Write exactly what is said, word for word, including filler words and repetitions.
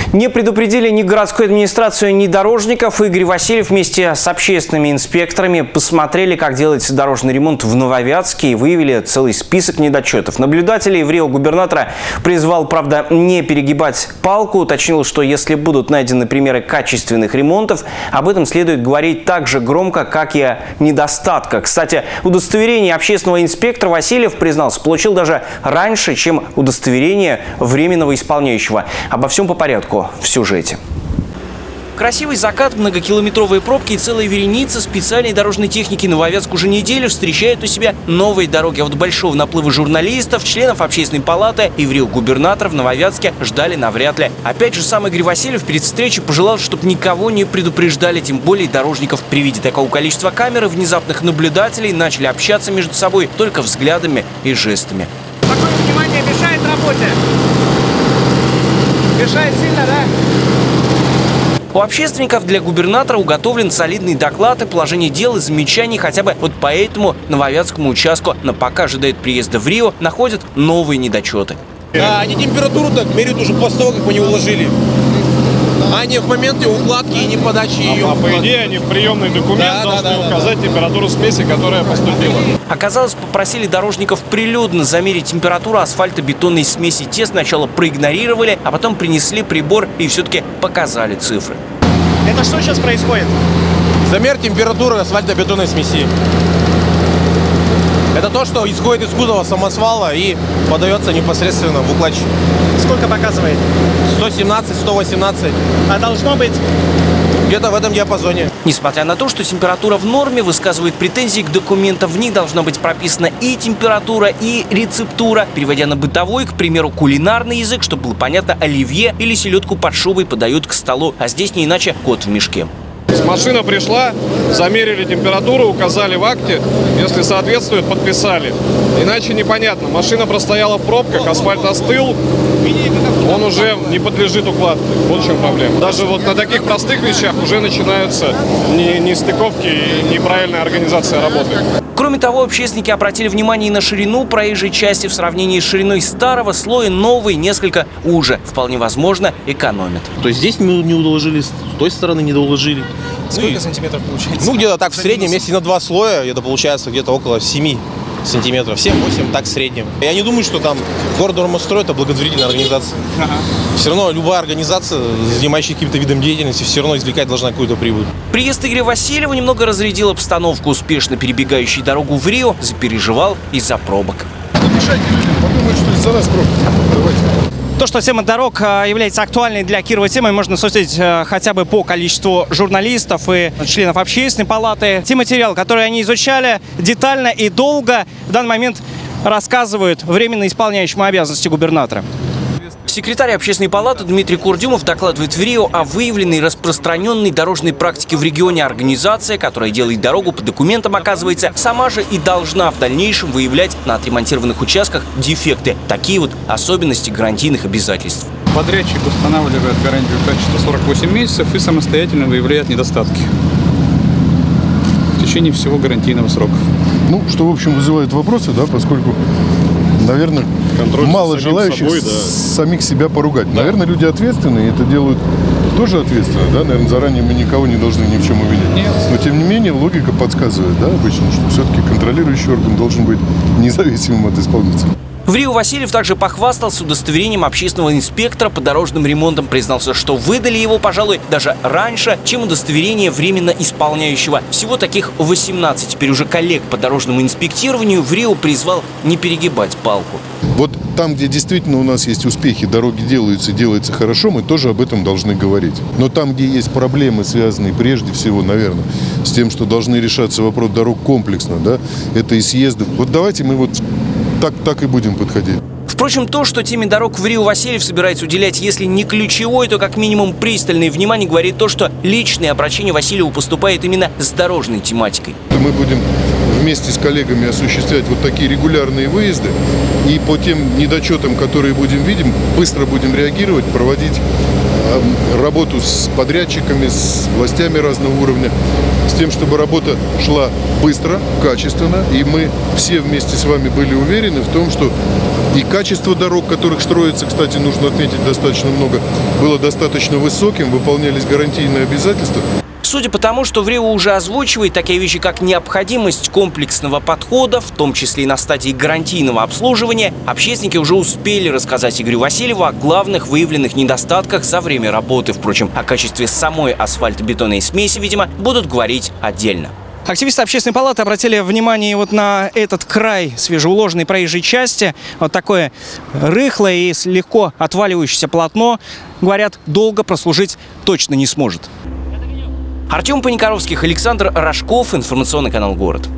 Не предупредили ни городскую администрацию, ни дорожников. Игорь Васильев вместе с общественными инспекторами посмотрели, как делается дорожный ремонт в Нововятске, и выявили целый список недочетов. Наблюдателей в Рио губернатора призвал, правда, не перегибать палку. Уточнил, что если будут найдены примеры качественных ремонтов, об этом следует говорить так же громко, как и о недостатках. Кстати, удостоверение общественного инспектора Васильев, признался, получил даже раньше, чем удостоверение временного исполняющего. Обо всем по порядку в сюжете. Красивый закат, многокилометровые пробки и целая вереница специальной дорожной техники. Нововятск уже неделю встречает у себя новые дороги. А вот большого наплыва журналистов, членов общественной палаты и в Рио губернатора в Нововятске ждали навряд ли. Опять же, сам Игорь Васильев перед встречей пожелал, чтобы никого не предупреждали, тем более дорожников. При виде такого количества камер и внезапных наблюдателей начали общаться между собой только взглядами и жестами. Такое внимание мешает работе? Мешает сильно, да? У общественников для губернатора уготовлен солидный доклад о положении дел и замечаний. Хотя бы вот по этому нововятскому участку, но пока ожидает приезда в Рио, находят новые недочеты. Да, они температуру так меряют уже после того, как мы не уложили. А не в моменте укладки и не подачи ее. А, а по идее они в приемный документ да, должны да, да, указать да, температуру смеси, которая поступила. Оказалось, попросили дорожников прилюдно замерить температуру асфальтобетонной смеси. Те сначала проигнорировали, а потом принесли прибор и все-таки показали цифры. Это что сейчас происходит? Замер температуры асфальтобетонной смеси. Это то, что исходит из кузова самосвала и подается непосредственно в укладчик. Сколько показывает? сто семнадцать — сто восемнадцать. А должно быть? Где-то в этом диапазоне. Несмотря на то, что температура в норме, высказывает претензии к документам. В них должна быть прописана и температура, и рецептура. Переводя на бытовой, к примеру, кулинарный язык, чтобы было понятно, оливье или селедку под шубой подают к столу. А здесь не иначе кот в мешке. Машина пришла, замерили температуру, указали в акте. Если соответствует, подписали. Иначе непонятно. Машина простояла в пробках, асфальт остыл, он уже не подлежит укладке. Вот в чем проблема. Даже вот на таких простых вещах уже начинаются нестыковки и неправильная организация работы. Кроме того, общественники обратили внимание и на ширину проезжей части. В сравнении с шириной старого слоя новый несколько уже. Вполне возможно, экономят. То есть здесь мы не уложили, с той стороны не доложили. Сколько ну, сантиметров получается? Ну, где-то так в среднем, если на два слоя, это получается где-то около семи сантиметров. семь-восемь, так в среднем. Я не думаю, что там город Нормострой — это благотворительная организация. Ага. Все равно любая организация, занимающаяся каким-то видом деятельности, все равно извлекать должна какую-то прибыль. Приезд Игоря Васильева немного разрядил обстановку. Успешно перебегающий дорогу в Рио запереживал из-за пробок. Не мешайте людям, подумают, что из-за нас пробки. Давайте. То, что тема дорог является актуальной для Кирова темой, можно судить хотя бы по количеству журналистов и членов общественной палаты. Те материалы, которые они изучали детально и долго, в данный момент рассказывают временно исполняющему обязанности губернатора. Секретарь общественной палаты Дмитрий Курдюмов докладывает в Рио о выявленной распространенной дорожной практике в регионе. Организация, которая делает дорогу по документам, оказывается, сама же и должна в дальнейшем выявлять на отремонтированных участках дефекты. Такие вот особенности гарантийных обязательств. Подрядчик устанавливает гарантию качества сорок восемь месяцев и самостоятельно выявляет недостатки в течение всего гарантийного срока. Ну, что, в общем, вызывает вопросы, да, поскольку, наверное, контроль мало желающих собой, да. самих себя поругать. Да. Наверное, люди ответственные, это делают тоже ответственно, да, наверное, заранее мы никого не должны ни в чем увидеть. Нет. Но, тем не менее, логика подсказывает, да, обычно, что все-таки контролирующий орган должен быть независимым от исполнителя. В Рио Васильев также похвастался удостоверением общественного инспектора по дорожным ремонтам. Признался, что выдали его, пожалуй, даже раньше, чем удостоверение временно исполняющего. Всего таких восемнадцать. Теперь уже коллег по дорожному инспектированию в Рио призвал не перегибать палку. Вот там, где действительно у нас есть успехи, дороги делаются, делаются хорошо, мы тоже об этом должны говорить. Но там, где есть проблемы, связанные прежде всего, наверное, с тем, что должны решаться вопрос дорог комплексно, да, это и съезды. Вот давайте мы вот так, так и будем подходить. Впрочем, то, что теме дорог в Рио Васильев собирается уделять, если не ключевой, то как минимум пристальное внимание, говорит то, что личное обращение Васильеву поступает именно с дорожной тематикой. Мы будем вместе с коллегами осуществлять вот такие регулярные выезды. И по тем недочетам, которые будем видеть, быстро будем реагировать, проводить работу с подрядчиками, с властями разного уровня, с тем, чтобы работа шла быстро, качественно. И мы все вместе с вами были уверены в том, что И качество дорог, которых строится, кстати, нужно отметить, достаточно много, было достаточно высоким, выполнялись гарантийные обязательства. Судя по тому, что ВРИО уже озвучивает такие вещи, как необходимость комплексного подхода, в том числе и на стадии гарантийного обслуживания, общественники уже успели рассказать Игорю Васильеву о главных выявленных недостатках за время работы. Впрочем, о качестве самой асфальтобетонной смеси, видимо, будут говорить отдельно. Активисты общественной палаты обратили внимание вот на этот край свежеуложенной проезжей части. Вот такое рыхлое и легко отваливающееся полотно, говорят, долго прослужить точно не сможет. Артем Паникоровских, Александр Рожков, информационный канал «Город».